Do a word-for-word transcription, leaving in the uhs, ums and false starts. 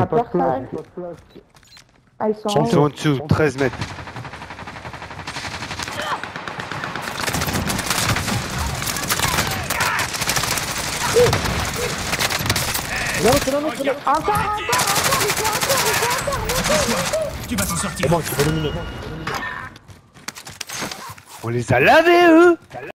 a personne. Ah, ils sont en Ils sont haut. en dessous, treize mètres. Non, c'est là, c'est là. Encore, encore, encore, il faut encore, il faut encore, montez, montez. Tu vas t'en sortir. C'est bon, tu peux éliminer. On les a lavés, eux.